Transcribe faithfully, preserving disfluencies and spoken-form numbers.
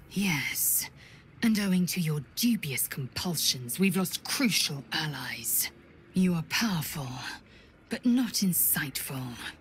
Yes. And owing to your dubious compulsions, we've lost crucial allies. You are powerful, but not insightful.